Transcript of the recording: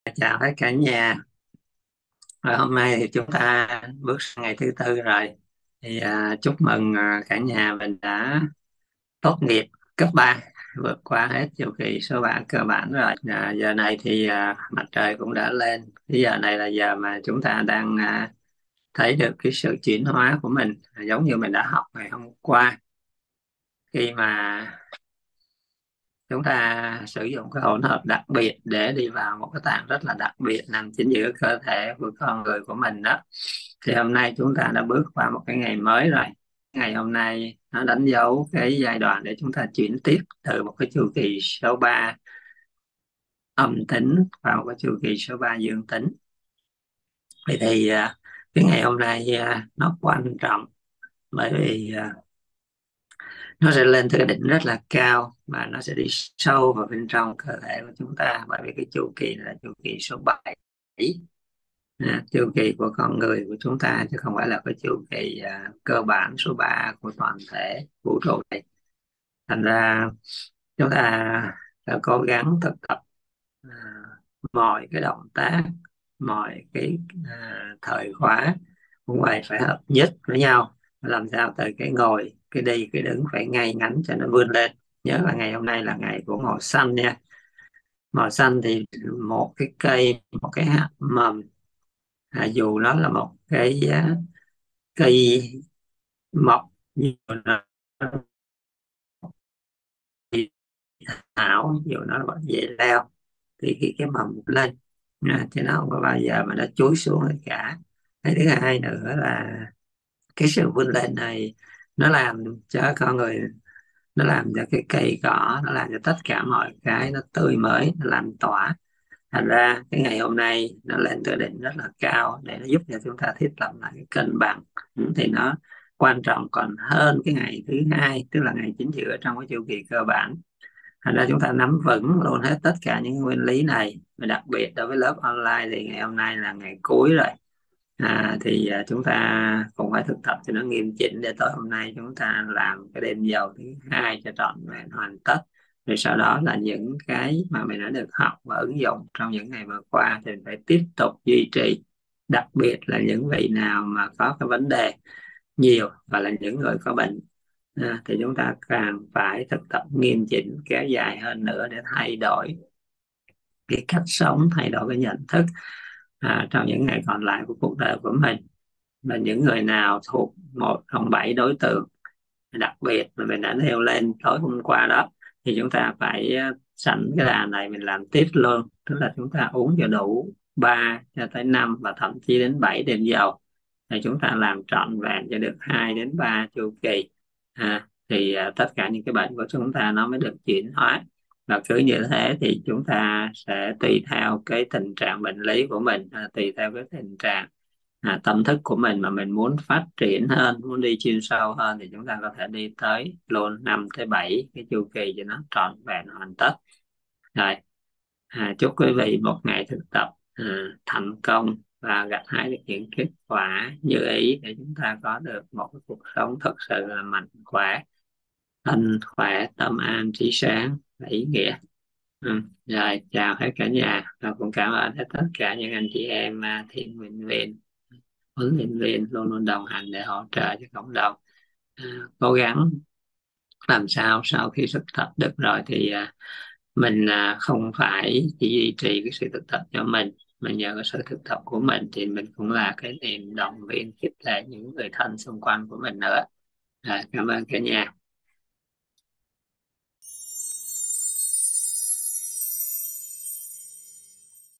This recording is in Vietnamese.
Chào hết cả nhà. Hôm nay thì chúng ta bước sang ngày thứ tư rồi. Chúc mừng cả nhà mình đã tốt nghiệp cấp 3, vượt qua hết chu kỳ số 3 cơ bản rồi. Giờ này thì mặt trời cũng đã lên. Cái giờ này là giờ mà chúng ta đang thấy được cái sự chuyển hóa của mình, giống như mình đã học ngày hôm qua, khi mà chúng ta sử dụng cái hỗn hợp đặc biệt để đi vào một cái tạng rất là đặc biệt nằm chính giữa cơ thể của con người của mình đó. Thì hôm nay chúng ta đã bước qua một cái ngày mới rồi. Ngày hôm nay nó đánh dấu cái giai đoạn để chúng ta chuyển tiếp từ một cái chu kỳ số 3 âm tính vào một cái chu kỳ số 3 dương tính. Vậy thì cái ngày hôm nay nó quan trọng, bởi vì nó sẽ lên tới cái đỉnh rất là cao và nó sẽ đi sâu vào bên trong cơ thể của chúng ta, bởi vì cái chu kỳ này là chu kỳ số 7, chu kỳ của con người của chúng ta, chứ không phải là cái chu kỳ cơ bản số 3 của toàn thể vũ trụ này. Thành ra chúng ta đã cố gắng thực tập à, mọi cái động tác, mọi cái thời khóa cũng vậy, phải hợp nhất với nhau, làm sao từ cái ngồi, cái đi, cái đứng phải ngay ngắn cho nó vươn lên. Nhớ là ngày hôm nay là ngày của màu xanh nha. Màu xanh thì một cái cây, một cái hạt mầm, dù nó là một cái cây mọc, dù nó thảo, dù nó là dễ leo, thì khi cái mầm lên thì nó không có bao giờ mà nó chúi xuống hết cả. Cái thứ hai nữa là cái sự vươn lên này nó làm cho con người, nó làm cho cái cây cỏ, nó làm cho tất cả mọi cái nó tươi mới, nó lan tỏa. Thành ra cái ngày hôm nay nó lên tới đỉnh rất là cao để nó giúp cho chúng ta thiết lập lại cái cân bằng. Thì nó quan trọng còn hơn cái ngày thứ hai, tức là ngày chính giữa trong cái chu kỳ cơ bản. Thành ra chúng ta nắm vững luôn hết tất cả những nguyên lý này, và đặc biệt đối với lớp online thì ngày hôm nay là ngày cuối rồi. Chúng ta cũng phải thực tập cho nó nghiêm chỉnh, để tối hôm nay chúng ta làm cái đêm giàu thứ hai cho trọn vẹn hoàn tất. Rồi sau đó là những cái mà mình đã được học và ứng dụng trong những ngày vừa qua thì phải tiếp tục duy trì, đặc biệt là những vị nào mà có cái vấn đề nhiều và là những người có bệnh, thì chúng ta càng phải thực tập nghiêm chỉnh kéo dài hơn nữa để thay đổi cái cách sống, thay đổi cái nhận thức trong những ngày còn lại của cuộc đời của mình. Và những người nào thuộc một trong 7 đối tượng đặc biệt mà mình đã nêu lên tối hôm qua đó, thì chúng ta phải sẵn cái đà này mình làm tiếp luôn, tức là chúng ta uống cho đủ 3 cho tới 5 và thậm chí đến 7 đêm dầu, thì chúng ta làm trọn vẹn cho được 2 đến 3 chu kỳ. Tất cả những cái bệnh của chúng ta nó mới được chuyển hóa. Và cứ như thế thì chúng ta sẽ tùy theo cái tình trạng bệnh lý của mình, tùy theo cái tình trạng tâm thức của mình, mà mình muốn phát triển hơn, muốn đi chuyên sâu hơn, thì chúng ta có thể đi tới luôn 5 tới 7 cái chu kỳ cho nó trọn vẹn hoàn tất. Rồi, chúc quý vị một ngày thực tập thành công và gặt hái được những kết quả như ý, để chúng ta có được một cái cuộc sống thực sự là mạnh khỏe, thân khỏe, tâm an, trí sáng và ý nghĩa. Rồi, chào hết cả nhà, và cũng cảm ơn hết tất cả những anh chị em thiện nguyện viên, huấn luyện viên luôn luôn đồng hành để hỗ trợ cho cộng đồng. Cố gắng làm sao sau khi thực tập được rồi thì mình không phải chỉ duy trì cái sự thực tập cho mình, mà nhờ cái sự thực tập của mình thì mình cũng là cái niềm động viên khích lệ những người thân xung quanh của mình nữa. Cảm ơn cả nhà.